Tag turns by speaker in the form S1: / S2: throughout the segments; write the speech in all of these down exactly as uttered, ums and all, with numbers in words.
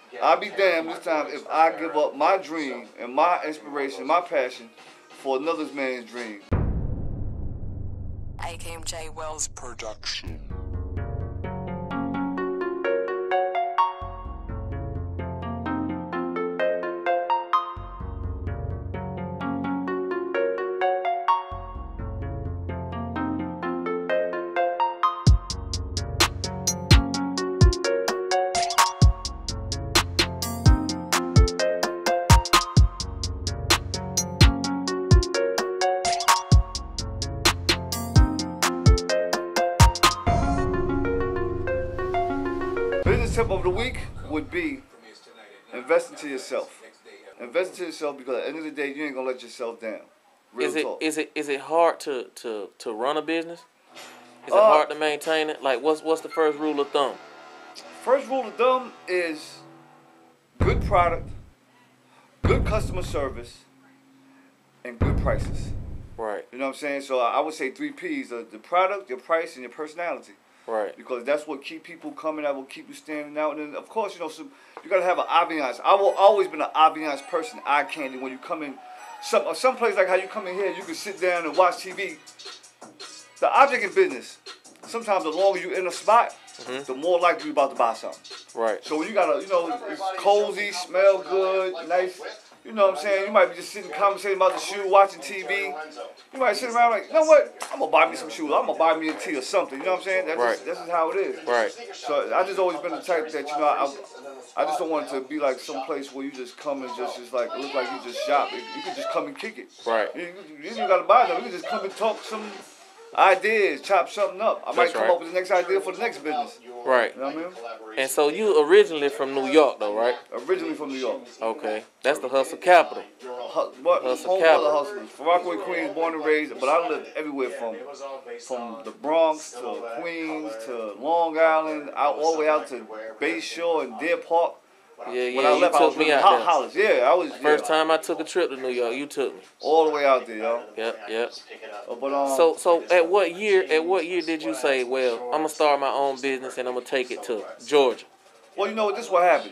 S1: I'll be damned this time if I give up my dream and my inspiration, my passion for another man's dream.
S2: A K M J Wells Production.
S1: Business tip of the week would be invest into yourself. Invest into yourself because at the end of the day, you ain't gonna let yourself down. Real
S3: is it
S1: talk.
S3: is it is it hard to, to, to run a business? Is it
S1: Uh,
S3: hard to maintain it? Like what's what's the first rule of thumb?
S1: First rule of thumb is good product, good customer service, and good prices.
S3: Right.
S1: You know what I'm saying? So I would say three P's: the, the product, your price, and your personality.
S3: Right.
S1: Because that's what keep people coming. That will keep you standing out. And then, of course, you know, some, you gotta have an ambiance. I will always been an ambiance person, eye candy. When you come in, some some place like how you come in here, you can sit down and watch T V. The object in business, sometimes the longer you in a spot, mm-hmm. the more likely you about to buy something.
S3: Right.
S1: So you gotta, you know, it's cozy, smell good, nice. You know what I'm saying? You might be just sitting conversating about the shoe, watching T V. You might sit around like, you know what? I'm gonna buy me some shoes. I'm gonna buy me a tea or something. You know what I'm saying? That's
S3: right.
S1: just, that's just how it is.
S3: Right.
S1: So I just always been the type that, you know, I, I just don't want it to be like some place where you just come and just, just like look like you just shop. You can just come and kick it.
S3: Right.
S1: You, you, you ain't gotta buy them. You can just come and talk some ideas, chop something up. I might
S3: That's
S1: come
S3: right.
S1: up with the next idea for the next business.
S3: Right.
S1: You know what I mean?
S3: And so you originally from New York though, right?
S1: Originally from New York.
S3: Okay. That's the hustle capital.
S1: Hu- what?
S3: Hustle
S1: Home
S3: capital.
S1: of the hustlers. From Rockaway, Queens, born and raised, but I lived everywhere from from the Bronx to Queens to Long Island, out all the way out to Bay Shore and Deer Park.
S3: Yeah, yeah.
S1: When I
S3: You
S1: left, I
S3: took
S1: was
S3: me
S1: living
S3: out
S1: Ho-
S3: there.
S1: Hollis. Yeah, I was
S3: First
S1: yeah,
S3: time I took a trip to New York, you took me.
S1: all the way out there, yo.
S3: Yep, yep.
S1: Uh, but um,
S3: So so at what year at what year did you say, well, I'm gonna start my own business and I'm gonna take it to Georgia?
S1: well, you know what? This is what happened.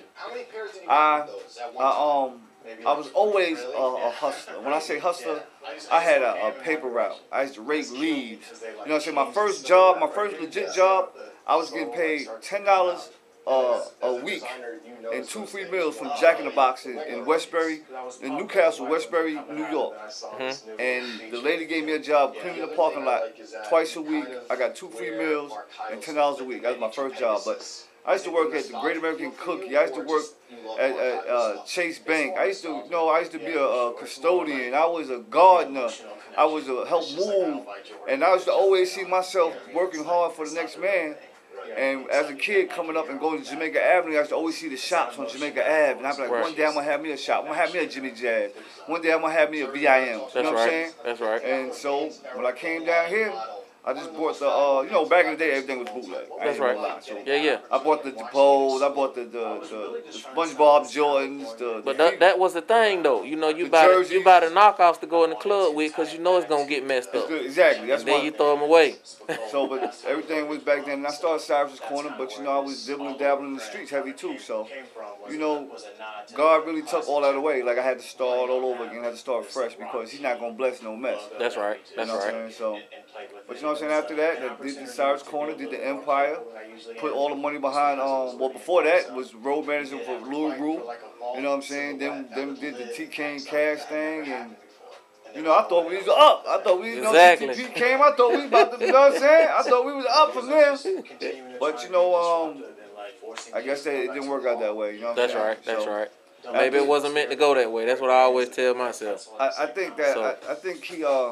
S1: I, I um. I was always a, a hustler. When I say hustler, I had a, a paper route. I used to rake leaves. You know what I'm saying? My first job, my first legit job, I was getting paid ten dollars uh, a week and two free meals from Jack in the Box in, in Westbury, in Newcastle, Westbury, New York. Mm-hmm. And the lady gave me a job cleaning the parking lot twice a week. I got two free meals and ten dollars a week. That was my first job. But I used to work at the Great American Cookie. I used to work at, at uh, Chase Bank. I used to, you know, I used to be a, a custodian. I was a gardener. I was a help move, and I used to always see myself working hard for the next man. And as a kid coming up and going to Jamaica Avenue, I used to always see the shops on Jamaica Ave, and I'd be like,
S3: right.
S1: one day I'm gonna have me a shop. I'm gonna have me a Jimmy Jazz. One day I'm gonna have me a V I M. You
S3: That's
S1: know what
S3: right.
S1: I'm saying?
S3: That's right.
S1: And so when I came down here, I just bought the, uh, you know, back in the day, everything was bootleg. I
S3: That's
S1: ain't gonna
S3: right.
S1: lie. So
S3: Yeah, yeah.
S1: I bought the Bowls, I bought the, the, the, the SpongeBob Jordans, the,
S3: But
S1: the
S3: that, that was the thing, though. You know, you
S1: The
S3: buy the,
S1: jerseys.
S3: you buy the knockoffs to go in the club with because you know it's gonna get messed
S1: it's
S3: up.
S1: good. Exactly. That's
S3: And then
S1: why.
S3: you throw them away.
S1: So, but everything was back then. And I started Cyrus's Corner, but you know, I was dibbling and dabbling in the streets heavy too. So, you know, God really took all that away. Like I had to start all over again, I had to start fresh because He's not gonna bless no mess.
S3: That's right. That's
S1: You know what I'm
S3: right.
S1: saying? So, but you know what I'm saying? After that, I did the Cyrus Corner, did the Empire, put all the money behind. Um, well, before that was road manager for Louis Rue. You know what I'm saying? Then, then did the T Kane Cash thing, and you know, I thought we was up. I thought we, you know,
S3: Exactly.
S1: T T P came. I thought we about to, you know what I'm saying? I thought we was up from there. But you know, um, I guess that it didn't work out that way. You know what
S3: That's
S1: I'm saying?
S3: right. That's
S1: So,
S3: right. Maybe it wasn't meant to go that way. That's what I always tell myself.
S1: I, I think that
S3: So-
S1: I, I think he uh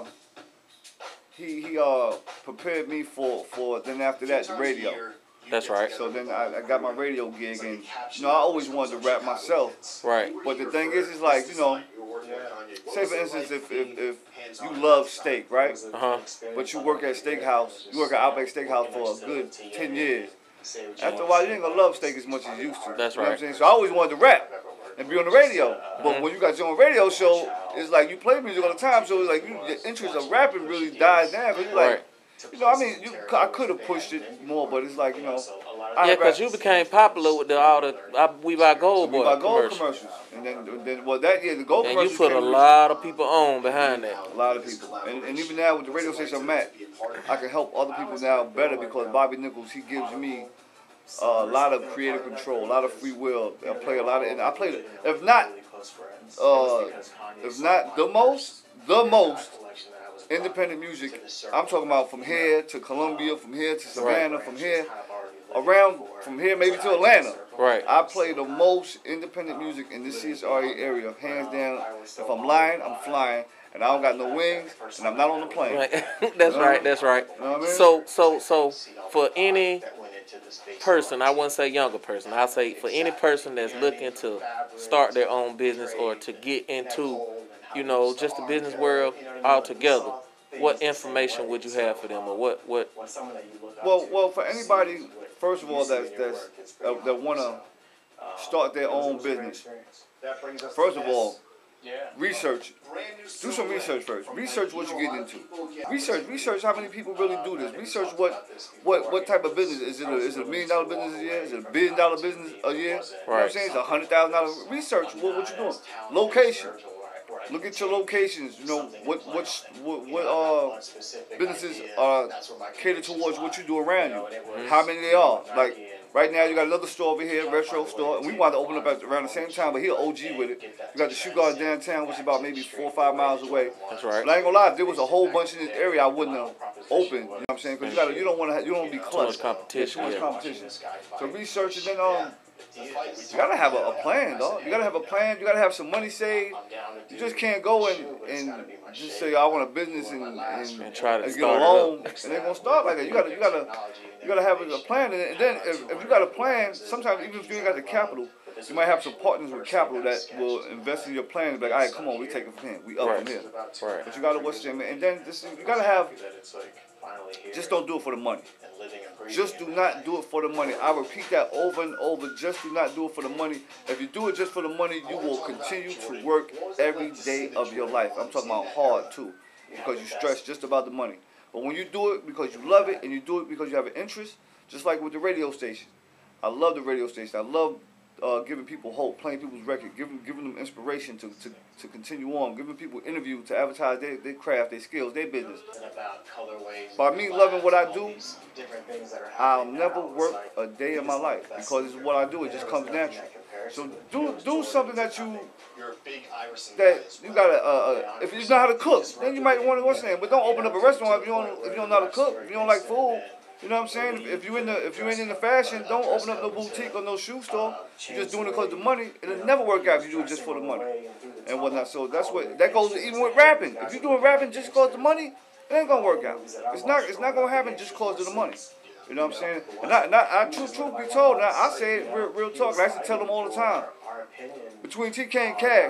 S1: he he uh prepared me for for then after that the radio.
S3: That's right.
S1: So then I, I got my radio gig, and you know I always wanted to rap myself.
S3: Right.
S1: But the thing is, is like you know, say for instance, if if, if you love steak, right?
S3: Uh huh.
S1: But you work at Steakhouse, you work at Outback Steakhouse for a good ten years. After a while, you ain't gonna love steak as much as you used to.
S3: That's
S1: You know what I'm
S3: right.
S1: saying? So I always wanted to rap and be on the radio. But
S3: Mhm.
S1: when you got your own radio show, it's like you play music all the time, so it's like you, the interest of rapping really dies down. 'Cause you like,
S3: Right.
S1: you know, I mean, you, I could have pushed it more, but it's like, you know, I
S3: Yeah, because you became popular with the all the I, We Buy Gold Boy
S1: We Buy Gold
S3: commercials.
S1: commercials. And then, then well, that year, the Gold
S3: And
S1: commercials
S3: you put a
S1: came
S3: lot of people on behind that.
S1: A lot of people. And, and even now with the radio station I'm at, I can help other people now better because Bobby Nichols, he gives me uh, a lot of creative control, a lot of free will. I play a lot of, and I play, if not, uh, if not the most, the most independent music. I'm talking about from here to Columbia, from here to Savannah, from here, around, from here maybe to Atlanta.
S3: Right.
S1: I play the most independent music in this C S R A area, hands down. If I'm lying, I'm flying, and I don't got no wings, and I'm not on the plane.
S3: Right. That's
S1: you know?
S3: right. That's right.
S1: You know what I mean?
S3: So, so, so, for any person, I wouldn't say younger person, I say for any person that's looking to start their own business or to get into, you know, just the business world altogether, what information would you have for them, or what, what?
S1: Well, well, for anybody, first of all, that's that's uh, that want to start their own business. First of all, research. Do some research first. Research what you get into. Research, research how many people really do this. Research what, what, what type of business is it? A, is it a million dollar business a year? Is it a billion dollar business a year? You know what I'm saying? It's a hundred thousand dollar. Research what, what you doing. Location. Look at your locations. You know what what what, what uh businesses are catered towards what you do around you. How many they are. Like right now, you got another store over here, retro store, and we wanted to open up at around the same time. But he O G with it. You got the Shoe Garden downtown, which is about maybe four or five miles away.
S3: That's right.
S1: But I ain't gonna lie, if there was a whole bunch in this area, I wouldn't have opened. You know what I'm saying? Because you got you don't want to you don't want to be clutched.
S3: Too much competition.
S1: Yeah, too much
S3: Yeah.
S1: competition. So research and then um. You gotta have a, a plan, dog. You gotta have a plan. You gotta have some money saved. You just can't go and, and just say I want a business and, and,
S3: And try to
S1: and get a
S3: start it
S1: loan,
S3: up.
S1: and they're gonna start like that. You gotta, you gotta, you gotta have a plan. And then if, if you got a plan, sometimes even if you ain't got the capital, you might have some partners with capital that will invest in your plan. And be like, all right, come on, we taking from here, we up
S3: Right.
S1: from here.
S3: Right.
S1: But you gotta watch them, and then this, you gotta have. Just don't do it for the money. Just do not do it for the money. I repeat that over and over. Just do not do it for the money. If you do it just for the money, you will continue to work every day of your life. I'm talking about hard too, because you stress just about the money. But when you do it because you love it and you do it because you have an interest, just like with the radio station. I love the radio station. I love uh, giving people hope, playing people's record, giving giving them inspiration to, to, to continue on, giving people interview to advertise their, their craft, their skills, their business. By me loving what I do, I'll never work a day in my life because it's what I do. It just comes natural. So do do something that you that you gotta. Uh, uh, if you know how to cook, then you might want to what's name. But don't open up a restaurant if you don't if you don't know how to cook. If you don't like food. You know what I'm saying? If you in the if you ain't in the fashion, don't open up no boutique or no shoe store. You're just doing it because of the money. It'll never work out if you do it just for the money and whatnot. So that's what that goes even with rapping. If you're doing rapping just because of the money, it ain't gonna work out. It's not it's not gonna happen just because of the money. You know what I'm saying? And I, and I, I truth, truth be told, now I say it real, real talk. I used to tell them all the time. Between T K and Cash,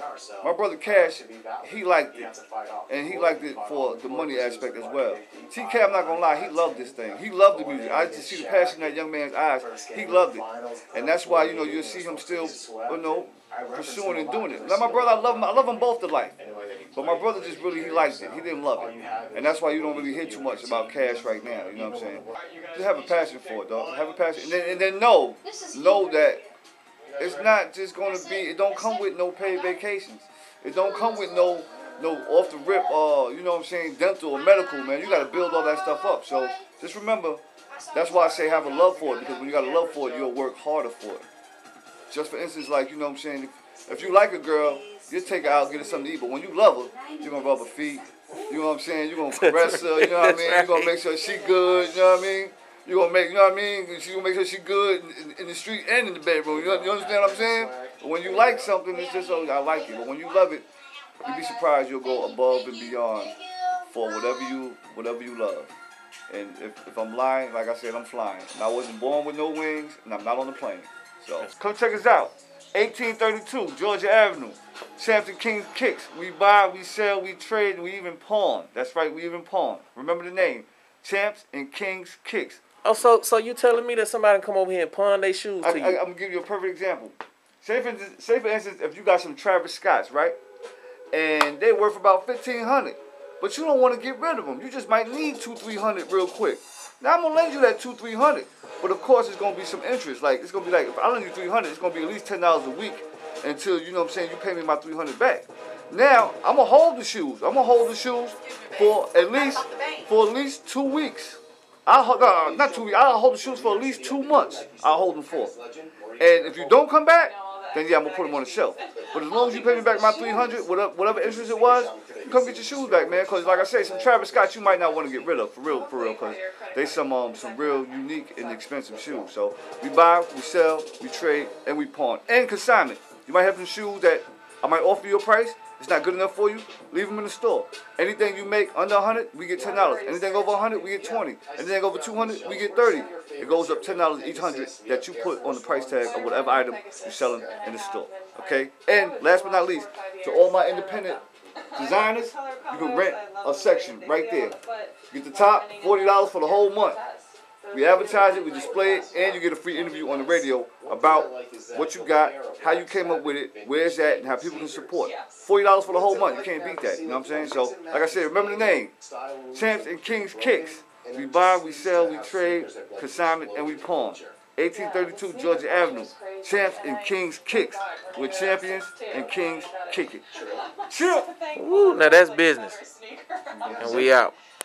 S1: my brother Cash, he liked it. And he liked it for the money aspect as well. T K, I'm not going to lie, he loved this thing. He loved the music. I just see the passion in that young man's eyes. He loved it. And that's why, you know, you'll see him still, you know, pursuing and doing it. Now, my brother, I love him. I love them both to life. But my brother just really, he liked it. He didn't love it. And that's why you don't really hear too much about Cash right now. You know what I'm saying? Just have a passion for it, dog. Have a passion. And then, and then know, know that it's not just going to be, it don't come with no paid vacations. It don't come with no, no off the rip, uh, you know what I'm saying, dental or medical, man. You got to build all that stuff up. So just remember, that's why I say have a love for it. Because when you got a love for it, you'll work harder for it. Just for instance, like, you know what I'm saying, if, if you like a girl, you take her out, get her something to eat. But when you love her, you're going to rub her feet. You know what I'm saying? You're going to caress her. You know what I mean? You're going to make sure she good. You know what I mean? You're going to make, you know what I mean? You're going to make sure she good in, in, in the street and in the bedroom. You, know, you understand what I'm saying? But when you like something, it's just, oh, I like it. But when you love it, you'll be surprised you'll go above and beyond for whatever you whatever you love. And if, if I'm lying, like I said, I'm flying. And I wasn't born with no wings, and I'm not on the plane. So come check us out. eighteen thirty-two Georgia Avenue. Champs and Kings Kicks. We buy, we sell, we trade, and we even pawn. That's right, we even pawn. Remember the name. Champs and Kings Kicks.
S3: Oh, so so you telling me that somebody can come over here and pawn their shoes
S1: I,
S3: to you?
S1: I, I'm going to give you a perfect example. Say for, say for instance, if you got some Travis Scotts, right? And they're worth about fifteen hundred dollars. But you don't want to get rid of them. You just might need two, three hundred real quick. Now I'm gonna lend you that two, three hundred. But of course, it's gonna be some interest. Like it's gonna be like if I lend you three hundred, it's gonna be at least ten dollars a week until you know what I'm saying. You pay me my three hundred back. Now I'm gonna hold the shoes. I'm gonna hold the shoes for at least for at least two weeks. I'll hold uh, not two weeks. I'll hold the shoes for at least two months. I'll hold them for. And if you don't come back, then yeah, I'm gonna put them on the shelf. But as long as you pay me back my three hundred, whatever, whatever interest it was, you come get your shoes back, man. Cause like I said, some Travis Scott you might not want to get rid of, for real, for real. Cause they some um some real unique and expensive shoes. So we buy, we sell, we trade, and we pawn. And consignment. You might have some shoes that I might offer you a price. It's not good enough for you. Leave them in the store. Anything you make under a hundred, we get ten dollars. Anything over a hundred, we get twenty. Anything over two hundred, we get thirty. It goes up ten dollars each hundred that you put on the price tag of whatever item you're selling in the store. Okay. And last but not least, to all my independent designers, you can rent a section right there. Get the top, forty dollars for the whole month. We advertise it, we display it, and you get a free interview on the radio about what you got, how you came up with it, where it's at, and how people can support. forty dollars for the whole month, you can't beat that, you know what I'm saying? So, like I said, remember the name, Champs and Kings Kicks. We buy, we sell, we trade, consignment, and we pawn. eighteen thirty-two Georgia Avenue, Champs and Kings Kicks. We're champions and kings kick it. Chill.
S3: Woo, now that's business. And we out.